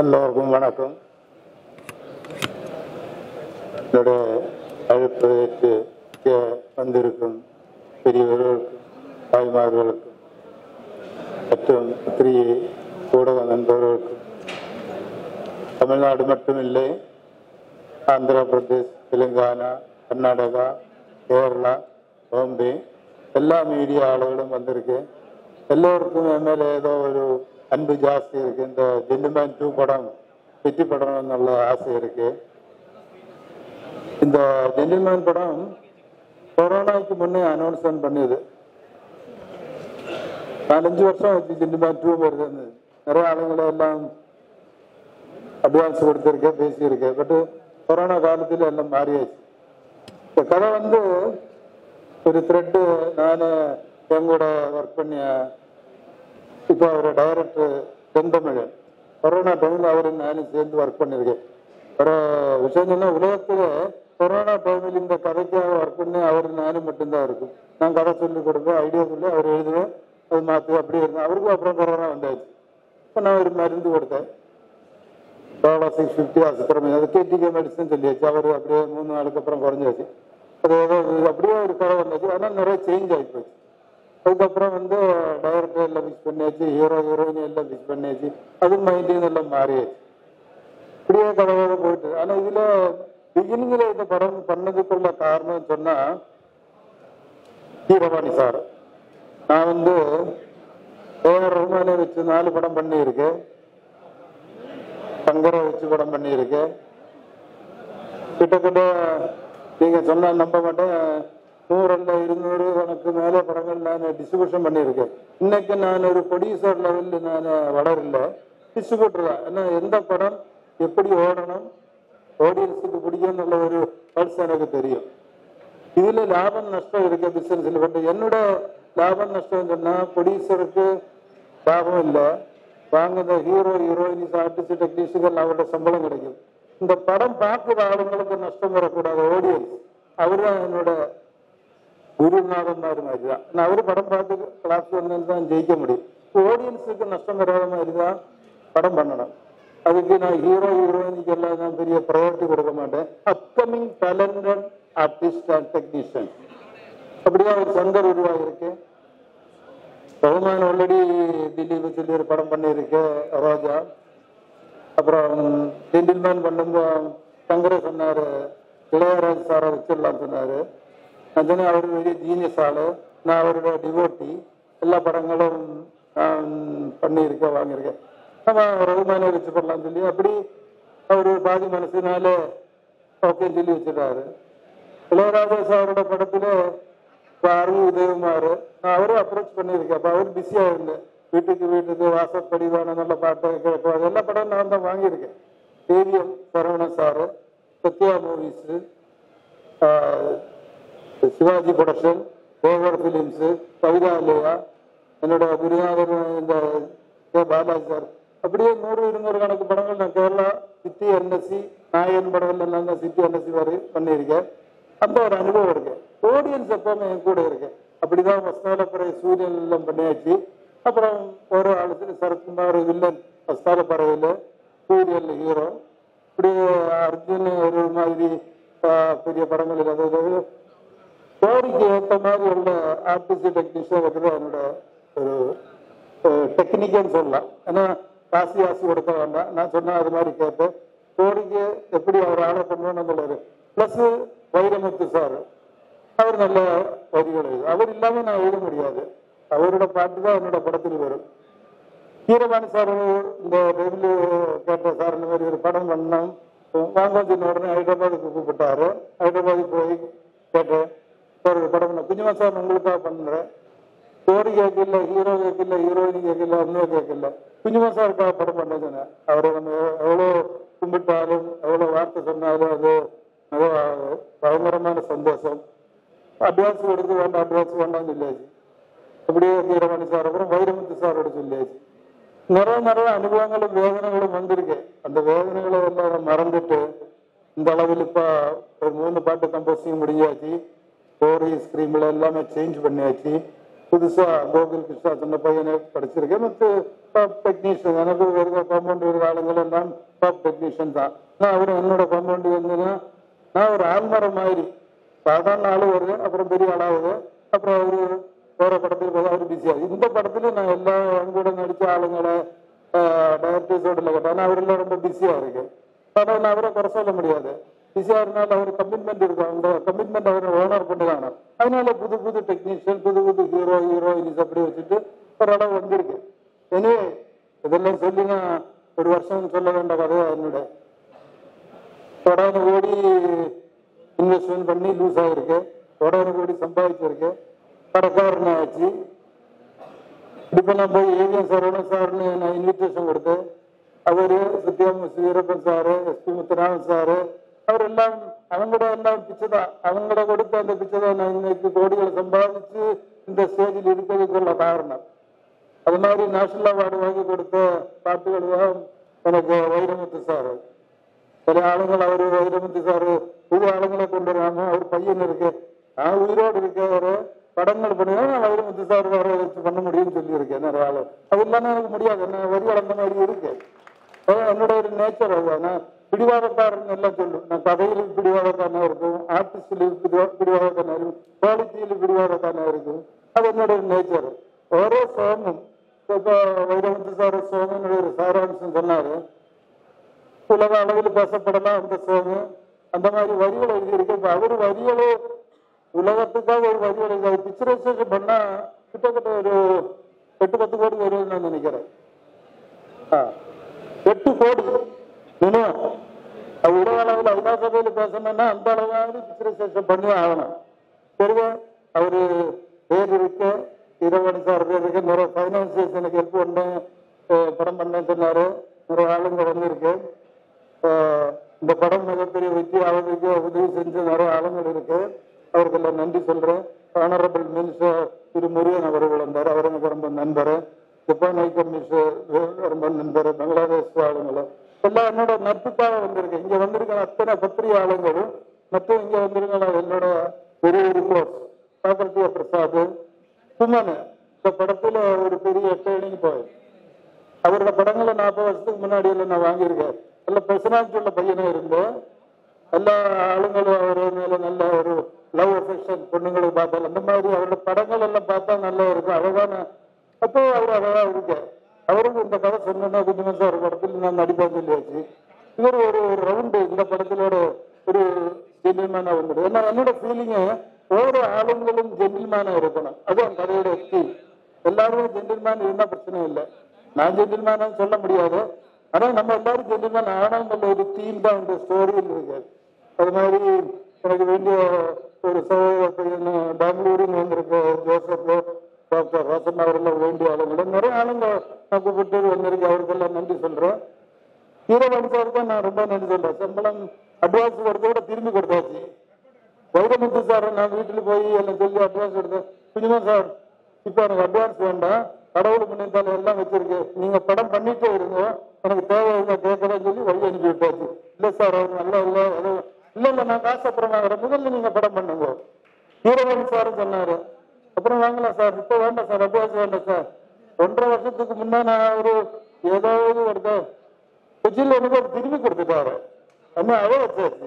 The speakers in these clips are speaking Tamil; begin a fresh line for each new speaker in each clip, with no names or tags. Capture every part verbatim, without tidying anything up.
எல்லோருக்கும் வணக்கம். என்னுடைய அழைப்பு ஏற்று வந்திருக்கும் பெரியவர்களுக்கும் தாய்மார்களுக்கும் மற்றும் பத்திரிகை ஊடக நண்பர்களுக்கும் தமிழ்நாடு மட்டுமில்லை, ஆந்திர பிரதேஷ், தெலுங்கானா, கர்நாடகா, கேரளா, பாம்பே எல்லா மீடியா ஆளுகளும் வந்திருக்கு. எல்லோருக்கும் என் மேலே ஏதோ ஒரு அன்பு ஜாஸ்தி இருக்கு. இந்த ஜென்டில்மேன் டூ படம் வெற்றி படம் நல்ல ஆசை இருக்கு. இந்த ஜென்டில்மேன் படம் கொரோனாவுக்கு முன்னே அனௌன்ஸ்மெண்ட் பண்ணுது. நாலஞ்சு வருஷம் வச்சு ஜென்டில்மேன் டூ வருது. நிறைய ஆளுங்களை எல்லாம் அட்வான்ஸ் கொடுத்துருக்கேன், பேசியிருக்கேன். பட் கொரோனா காலத்தில் எல்லாம் மாறியாச்சு. இந்த கதை வந்து ஒரு த்ரெட்டு நான் எங்கூட ஒர்க் பண்ணிய இப்போ அவர் டைரக்டர் செந்தமிழன், கொரோனா டைமில் அவர் நானும் சேர்ந்து ஒர்க் பண்ணியிருக்கேன். ஒரு விஷயம் சொன்னால், உலகத்தில் கொரோனா டைமில் இந்த கதைக்காக ஒர்க் பண்ணி அவர் நானும் மட்டும்தான் இருக்கும். நான் கதை சொல்லி கொடுப்பேன், ஐடியா சொல்லி அவர் எழுதுவேன், அது மாற்று அப்படியே இருந்தேன். அவருக்கும் அப்புறம் கொரோனா வந்தாச்சு. இப்போ நான் ஒரு மருந்து கொடுத்தேன், டோலா சிக்ஸ் ஃபிஃப்டி அசுத்திரமே, அது கேடிகே மெடிசன் சொல்லியாச்சு. அவர் அப்படியே மூணு நாளுக்கு அப்புறம் குறைஞ்சாச்சு. அது அப்படியே ஒரு கதை வந்தாச்சு. ஆனால் நிறைய சேஞ்ச் ஆகிப்போச்சு. அதுக்கப்புறம் வந்து டைரக்டர் எல்லாம் மிக்ஸ் பண்ணியாச்சு, ஹீரோ ஹீரோயின் எல்லாம் மிக்ஸ் பண்ணியாச்சு, அது மைண்டிங் எல்லாம் மாறியாச்சு. இப்படியே கதையோட போயிட்டு. ஆனால் இதில் பிகினிங்கில் இந்த படம் பண்ணதுக்குள்ள காரணம் சொன்னால், கீரவாணி சார். நான் வந்து ஏஆர் ரஹ்மானை வச்சு நாலு படம் பண்ணியிருக்கேன், சங்கரை வச்சு படம் பண்ணியிருக்கேன். கிட்டத்தட்ட நீங்கள் சொன்னால் நம்ப மாட்டேன், நூறுல இருநூறு கணக்கு மேலே படங்கள் நான் டிஸ்ட்ரிபியூஷன் பண்ணியிருக்கேன். இன்னைக்கு நான் ஒரு ப்ரொடியூசர் லெவலில் நான் வளரல, டிஸ்ட்ரிபியூட்டர் தான். ஏன்னா எந்த படம் எப்படி ஓடணும், ஆடியன்ஸுக்கு பிடிக்கும்னு ஒரு பல்ஸ் எனக்கு தெரியும். இதில் லாபம் நஷ்டம் இருக்க பிஸ்னஸில். பட் என்னோட லாபம் நஷ்டம் சொன்னால், ப்ரொடியூசருக்கு லாபம் இல்லை, வாங்குற ஹீரோ ஹீரோயின்ஸ் ஆர்டிஸ்ட் டெக்னீஷியன் அவரோட சம்பளம் கிடைக்கும். இந்த படம் பார்க்குற ஆளுங்களுக்கு நஷ்டம் வரக்கூடாது. ஆடியன்ஸ் அவர் தான் என்னோட குருநாதன் மாதிரி மாதிரி தான். நான் அவரு படம் பார்த்து கிளாஸ் வந்து தான் ஜெயிக்க முடியும். ஆடியன்ஸுக்கு நஷ்டம் வராத மாதிரி தான் படம் பண்ணணும். அதுக்கு நான் ஹீரோ ஹீரோயினுக்கு எல்லாம் நான் பெரிய ப்ரையாரிட்டி கொடுக்க மாட்டேன். Upcoming talented artist and technician, அப்படியே ஒரு சங்கர் உருவாகிருக்கு. ரஹ்மான் ஆல்ரெடி திலீப் சொல்லி ஒரு படம் பண்ணியிருக்கு, ரோஜா. அப்புறம் ஜென்டில்மேன் பண்ணும்போது சங்கரை சொன்னார், இளையராஜ் சாரை வச்சிடலாம் சொன்னார். நான் சொன்னேன், அவர் பெரிய ஜீனியஸ் ஆளு, நான் அவரோட டிவோட்டி, எல்லா படங்களும் நான் பண்ணியிருக்கேன், வாங்கியிருக்கேன். நம்ம ரகுமானை வச்சு பண்ணலாம்னு சொல்லி அப்படி அவர் பாதி மனசுனால ஓகேன்னு சொல்லி வச்சுட்டாரு. இளையராஜா சாரோட படத்துல அருள் உதயகுமார், நான் அவரும் அப்ரோச் பண்ணியிருக்கேன். அப்போ அவர் பிஸியாக இருந்தேன். வீட்டுக்கு வீட்டுக்கு வாசப்படிவான நல்ல பாட்டை கேட்கும், எல்லா படம் நான் தான் வாங்கியிருக்கேன். AVM Saravanan sir, Sathya movies, Sivaji production, Devar films, Kavithalaya, என்னோட குருநாதர் இந்த கே பாலாஜி சார், அப்படியே நூறு இருநூறு கணக்கு படங்கள் நான் கேரளா சிட்டி என்எஸ்சி நாயன் படங்கள் எல்லாம் தான் சிட்டி என்எஸ்சி வரை பண்ணியிருக்கேன். அந்த ஒரு அனுபவம் இருக்கு. ஆடியன்ஸ் எப்பவுமே என் கூட இருக்கேன். அப்படிதான் மஸ்தாலப்பறை சூரியன் எல்லாம் பண்ணியாச்சு. அப்புறம் ஒரு ஆளுக்கு சரத்குமார் வில்லன் மஸ்தாலப்பறையில், சூரியன் ஹீரோ, இப்படி அர்ஜுன் ஒரு மாதிரி பெரிய படங்கள். அதாவது ஸ்டோரிக்கு ஏற்ற மாதிரி உள்ள ஆர்டிஸ்ட் டெக்னீஷியன் வைக்கிறது என்னோட ஒரு டெக்னிக்குன்னு சொல்லலாம். ஏன்னா காசி ஆசி கொடுக்க வேண்டாம், நான் சொன்ன அது மாதிரி கேட்பேன். ஸ்டோரிக்கு எப்படி அவர் ஆர்டர் பண்ணுவோன்னு சொல்லுவாரு. பிளஸ் வைரமுத்து சார், அவர் நல்ல வரிகள் எழுது. அவர் இல்லாமல் நான் எழுத முடியாது. அவரோட பாட்டு தான் என்னோட படத்தில் வரும். கீரவாணி சார் இந்த டைமில் கேட்ட சார், இந்த மாதிரி ஒரு படம் பண்ணோம் வாங்க சொன்ன உடனே ஹைதராபாத்துக்கு கூப்பிட்டாரு. ஹைதராபாத்துக்கு போய் கேட்டேன், சார் ஒரு படம் பண்ண குஞ்சுமா சார் உங்களுக்காக பண்ணுறேன். ஸ்டோரி கேட்கல, ஹீரோ கேட்கல, ஹீரோயின் கேட்கல, ஒன்றும் கேட்கல, குஞ்சுமா சாருக்காக படம் பண்ண சொன்னேன். அவரை நம்ம எவ்வளோ கும்பிட்டாலும் எவ்வளோ வார்த்தை சொன்னாலும் அது மிக பயங்கரமான சந்தோஷம். அட்வான்ஸ் கொடுத்து வேண்டாம், அட்வான்ஸ் வேண்டாம்னு சொல்லியாச்சு. அப்படியே கீரவாணி சார், அப்புறம் வைரமுத்து சாரோட சொல்லியாச்சு. நிறைய நிறைய அனுபவங்களும் வேதனைகளும் வந்திருக்கேன். அந்த வேதனைகளை எல்லாம் மறந்துட்டு இந்த அளவில் இப்போ ஒரு மூணு பாட்டு கம்போசிங் முடிஞ்சாச்சு. ஸ்டோரி ஸ்கிரீன்ல எல்லாமே சேஞ்ச் பண்ணியாச்சு. புதுசா கோகுல் கிருஷ்ணா சொன்ன பையனை படிச்சிருக்கேன். மற்ற டாப் டெக்னீஷியன் எனக்கு வருகிற காம்பவுண்ட் வருகிற ஆளுங்கள் எல்லாம் டாப் டெக்னீஷியன் தான். நான் அவரு என்னோட காம்பவுண்ட் வந்தேன்னா நான் ஒரு ஆல்மரம் மாதிரி சாதாரண ஆளு வருவேன், அப்புறம் பெரிய ஆளாகுது, அப்புறம் அவரு வேற படத்துக்கு போய் அவரு பிஸியா. இந்த படத்துல நான் எல்லா கூட நடிச்ச ஆளுங்களை டைரக்டர்ஸோட கேட்டேன், அவரெல்லாம் ரொம்ப பிஸியா இருக்கு. படம் அவரை குறை சொல்ல முடியாது, பிஸியா இருந்தாலும் அவர் கமிட்மெண்ட் இருக்கும், அந்த கமிட்மெண்ட் அவர் ஓனர் பண்ணி காணும். அதனால புது புது டெக்னீஷியன், புது புது ஹீரோ ஹீரோயின்ஸ் அப்படி வச்சுட்டு ஓரளவு வந்திருக்கு. எனவே இதெல்லாம் சொல்லி நான் ஒரு வருஷம் சொல்ல வேண்ட கதையா என்னோட தொடர்ந்து கோடி இன்வெஸ்ட்மெண்ட் பண்ணி லூஸ் ஆகிருக்கு, தொடர்ந்து கோடி சம்பாதிச்சிருக்கு, படக்காரன் ஆச்சு. இப்போ நான் போய் ஏவிஎம் சரவணன் சார்னு நான் இன்விடேஷன் கொடுத்தேன். அவரு சத்யாம Veerappan sir, S P Muthuraman sir, அவர் எல்லாம் அவங்களோட எல்லாம் பிச்சை தான், அவங்களோட கொடுத்த அந்த பிச்சை தான் நான் இன்னைக்கு கோடிகளை சம்பாதிச்சு இந்த ஸ்டேஜில் இருக்கிறதுக்குள்ள காரணம். அது மாதிரி நேஷனல் அவார்டு வாங்கி கொடுத்த பாட்டுகள் தான் எனக்கு வைரமுத்து சாரு. சில ஆளுங்கள் அவரு வைரமுத்து சாரு புது ஆளுங்களை கொண்டு வராங்க, அவர் பையன் இருக்கு, நான் உயிரோடு இருக்கவரு படங்கள் பண்ணுவேன், நான் வைரமுத்து சார் வர வச்சு பண்ண முடியும்னு சொல்லியிருக்கேன் நிறைய ஆளு. அது இல்லாம எனக்கு முடியாது, என்ன வரி வளர்ந்த மாதிரி இருக்கு. என்னோட ஒரு நேச்சர் அதுதான். நான் பிடிவாதக்காரன் எல்லாம் சொல்லுவேன், நான் கதையிலும் பிடிவாதக்காரனா இருக்கும், ஆர்டிஸ்டிலும் பிடிவாதக்காரனா இருக்கும், குவாலிட்டியிலும் பிடிவாதக்காரனா இருக்கும். அது என்னோட ஒரு நேச்சர். ஒரே சோகமும் இப்போ வைரமுத்து சார் சோகம்னு ஒரு சாராம்சம் சொன்னாரு, உலக அளவில் பேசப்படலாம் அந்த சோகம், அந்த மாதிரி வரிகளை எழுதியிருக்கு. இப்போ அவரு வரிகளே உலகத்துக்காக ஒரு வரிகளை எழுதி பிக்சரைசேஷன் பண்ணா கிட்டத்தட்ட ஒரு எட்டு பத்து கோடி வரும்னு நான் நினைக்கிறேன். எட்டு கோடி மினிமம். அது உலக அளவில் ஐநா சபையில் பேசணும்னா அந்த அளவாவது பிக்சரைசேஷன் பண்ணி ஆகணும். சரிங்க, அவரு பேர் இருக்கு, இரவணி சார் பேர் இருக்கு, நிறைய பைனான்சியர்ஸ் எனக்கு ஹெல்ப் பண்ணேன், படம் பண்ணேன்னு சொன்னாரு, நிறைய ஆளுங்க வந்திருக்கு. இந்த படம் மிகப்பெரிய வெற்றி ஆவதுக்கு உதவி செஞ்ச நிறைய ஆளுங்கள் இருக்கு, அவருக்கெல்லாம் நன்றி சொல்றேன். ஆனரபிள் மினிஸ்டர் திரு முருகன் அவர்கள் வந்தார், அவர் எனக்கு ரொம்ப நண்பர். ஜப்பான் ஹை கமிஷனர் ரொம்ப நண்பர். பங்களாதேஷ் ஆளுங்களும் எல்லாம் என்னோட நட்புக்காக வந்திருக்கேன். இங்க வந்திருக்க அத்தனை பத்திரிகை ஆளுங்களும் மற்றும் இங்க வந்திருக்க என்னோட பெரிய ரிப்போர்ட் பாக்கர்த்தியா பிரசாத் சுமன். இந்த படத்துல ஒரு பெரிய ட்ரைனிங் போய் அவரோட படங்களை நாற்பது வருஷத்துக்கு முன்னாடி எல்லாம் நான் வாங்கியிருக்கேன். நல்ல பெர்சனாலிட்டி உள்ள பையனா இருந்தேன். எல்லா ஆளுங்களும் அவர் மேல நல்ல ஒரு லவ் அஃபெக்ஷன் பொண்ணுங்களுக்கு பார்த்தாலும் அந்த மாதிரி அவரோட படங்கள் எல்லாம் பார்த்தா நல்லா இருக்கும், அழகான. அப்போ அவர் அழகா இருக்கு. அவருக்கு இந்த கதை சொன்னா கொஞ்சம் ஒரு படத்தில் நான் நடிப்பேன் சொல்லியாச்சு. இவர் ஒரு ஒரு ரவுண்டு இந்த படத்திலோட ஒரு ஜென்டில்மேனா வந்துடும். ஏன்னா என்னோட ஃபீலிங்கு ஒவ்வொரு ஆளுங்களும் ஜென்டில்மேனா இருக்கணும், அதுவும் கதையோட தீம். எல்லாருமே ஜென்டில்மேன் இருந்தா பிரச்சனை இல்லை, நான் ஜென்டில்மேனா சொல்ல முடியாது. ஆனா நம்ம எல்லாரும் ஜென்டில்மேன் ஆனாங்கல்ல ஒரு தீம் தான் இந்த ஸ்டோரியில் இருக்கு. அது மாதிரி எனக்கு வேண்டிய ஒரு சகோதரன் பெங்களூரில் வந்திருக்க ஜோசப், டாக்டர் ரோசன் அவரெல்லாம் வேண்டிய ஆளுங்களை நிறைய ஆளுங்க நான் கூப்பிட்டு வந்திருக்கு, அவருக்கெல்லாம் நன்றி சொல்றேன். ஹீரோவாணி சாருக்கு நான் ரொம்ப நன்றி சொல்றேன். சம்பளம் அட்வான்ஸ் கொடுத்த கூட திரும்பி கொடுத்தாச்சு. வைரமுத்து சார் நான் வீட்டுல போய் எல்லாம் சொல்லி அட்வான்ஸ் கொடுத்தேன். கொஞ்சமா சார் இப்ப எனக்கு அட்வான்ஸ் வேண்டாம், கடவுள் முன்னேற்றாலும் எல்லாம் வச்சிருக்கு, நீங்க படம் பண்ணிட்டே இருங்க, எனக்கு தேவை கேட்கறேன்னு சொல்லி வழி அனுப்பி விட்டாச்சு. இல்ல சார் அவங்க நல்லா இல்லை, இல்ல இல்ல நான் காசு அப்புறம் வாங்குறேன், முதல்ல நீங்க படம் பண்ணுங்க ஹீரோவாணி சார் சொன்னாரு. அப்புறம் வாங்கலாம் சார், இப்ப வேண்டாம் சார், அட்வான்ஸ் வேண்டாம் சார். ஒன்றரை வருஷத்துக்கு முன்னா நான் ஒரு ஏதாவது ஒரு கொச்சியில் எனக்கு ஒரு திரும்பி கொடுத்துட்டாரு, அம்மா அவ வச்சாச்சு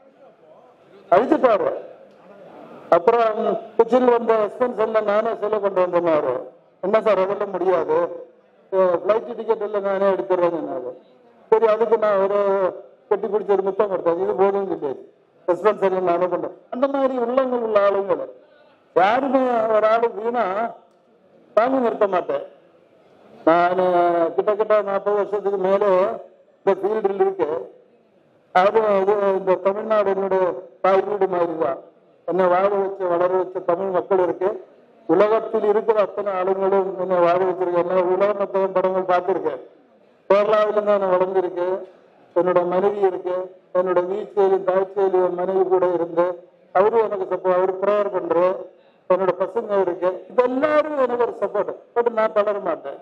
அழிச்சுட்டாரு. அப்புறம் கொச்சியில் வந்த எக்ஸ்பென்ஸ் எல்லாம் நானே செலவு கொண்டு வந்தேன்னாரு. என்ன சார் அதெல்லாம் முடியாது, பிளைட் டிக்கெட் எல்லாம் நானே எடுத்துடுறேன்னாரு. சரி அதுக்கு நான் ஒரு கட்டி பிடிச்ச ஒரு முத்தம் கொடுத்தேன், இது போதும் கிடையாது, எக்ஸ்பென்ஸ் எல்லாம் நானே பண்றேன். அந்த மாதிரி உள்ளங்கள் உள்ள ஆளுங்களை யாருமே ஒரு ஆளு வீணா தாங்கி நிறுத்த மாட்டேன். நான் கிட்டத்தட்ட நாற்பது வருஷத்துக்கு மேலே இந்த ஃபீல்டில் இருக்கு. அது இது இந்த தமிழ்நாடு என்னோட தாய் வீடு மாதிரி தான். என்னை வாழ வச்சு வளர வச்ச தமிழ் மக்கள் இருக்கு. உலகத்தில் இருக்கிற அத்தனை ஆளுங்களும் என்னை வாழ வச்சிருக்கேன். என்ன உலக படங்கள் பார்த்துருக்கேன். கேரளாவிலும் தான் நான் வளர்ந்துருக்கேன். என்னோட மனைவி இருக்கு, என்னோட வீச்சையிலும் தாய்ச்சையிலும் என் மனைவி கூட இருந்து அவரும் எனக்கு சப்போர்ட், அவரு ப்ரேயர் பண்றேன். என்னோட பசங்க இருக்கு, இது எல்லாரும் எனக்கு ஒரு சப்போர்ட். பட் நான் தளர மாட்டேன்.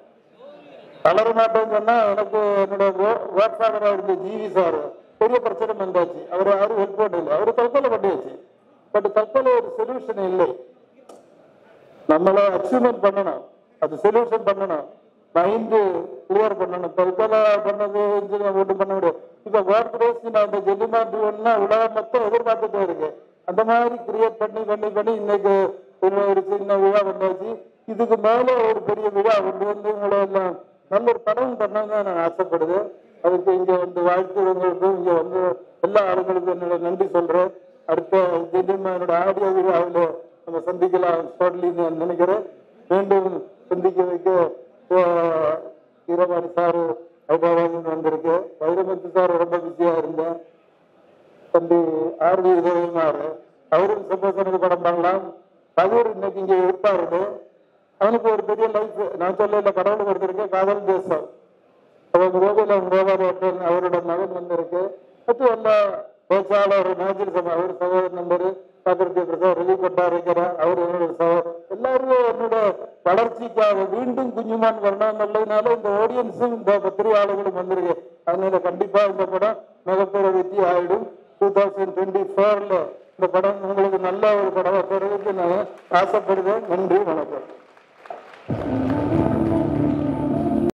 தளர மாட்டேன்னு சொன்னா எனக்கு என்னோட வேட் ஃபாதரா இருந்த ஜிவி சார் பெரிய பிரச்சனை வந்தாச்சு. அவர் யாரும் ஹெல்ப் பண்ணல, அவரு தற்கொலை பண்ணியாச்சு. பட் தற்கொலை ஒரு சொல்யூஷன் இல்லை. நம்மளை அச்சீவ்மெண்ட் பண்ணணும், அது சொல்யூஷன் பண்ணணும், மைண்டு கிளியர் பண்ணணும். தற்கொலை பண்ணது ஒன்றும் பண்ண முடியாது. இப்ப வேர்ல்ட் ரேஸ் நான் இந்த ஜெல்லிமாட்டுன்னா உலகம் மொத்தம் எதிர்பார்த்துட்டே இருக்கு. அந்த மாதிரி கிரியேட் பண்ணி பண்ணி பண்ணி இன்னைக்கு ஒரு சின்ன விழா வந்தாச்சு. இதுக்கு மேல ஒரு பெரிய விழா கொண்டு வந்து உங்களை எல்லாம் நல்ல ஒரு படம் பண்ணாங்க நான் ஆசைப்படுது. அதுக்கு இங்க வந்து வாழ்த்துறவங்களுக்கும் இங்க வந்து எல்லா ஆளுங்களுக்கும் என்னோட நன்றி சொல்றேன். அடுத்த ஜெல்லிமானோட ஆடியோ விழாவில் நம்ம சந்திக்கலாம் சொல்லி நான் நினைக்கிறேன். மீண்டும் சந்திக்க வைக்க வீரபாணி சாரு ஹைதராபாத் வந்திருக்கு. வைரமுத்து சார் ரொம்ப பிஸியா இருந்தேன். தம்பி ஆர் வி உதயகுமார் அவரும் சந்தோஷனுக்கு படம் பண்ணலாம். கதிர் இன்னைக்கு இங்க இருப்பாரு. அவனுக்கு ஒரு பெரிய லைஃப் நான் சொல்ல கடவுள் கொடுத்திருக்கேன். காதல் தேசம் அவங்க கோவில கோபாலன் அவரோட மகன் வந்திருக்கு. மற்ற எல்லா பேச்சாளர் நாஜில் சபா அவர் சகோதரர் நம்பரு பார்த்துருக்க ரவி கொண்டாடுகிறார். அவர் என்னோட சகோதரர். எல்லாருமே என்னோட வளர்ச்சிக்காக மீண்டும் குஞ்சுமான் வரணும் நல்லதுனால இந்த ஆடியன்ஸும் இந்த பத்திரிகையாளர்களும் வந்திருக்கு. அதனால கண்டிப்பா இந்த படம் மிகப்பெரிய வெற்றி ஆயிடும். டூ தௌசண்ட் டுவெண்ட்டி ஃபோர்ல இந்த படம் உங்களுக்கு நல்ல ஒரு படம் பெறுவதற்கு நான் ஆசைப்படுவேன். நன்றி, வணக்கம்.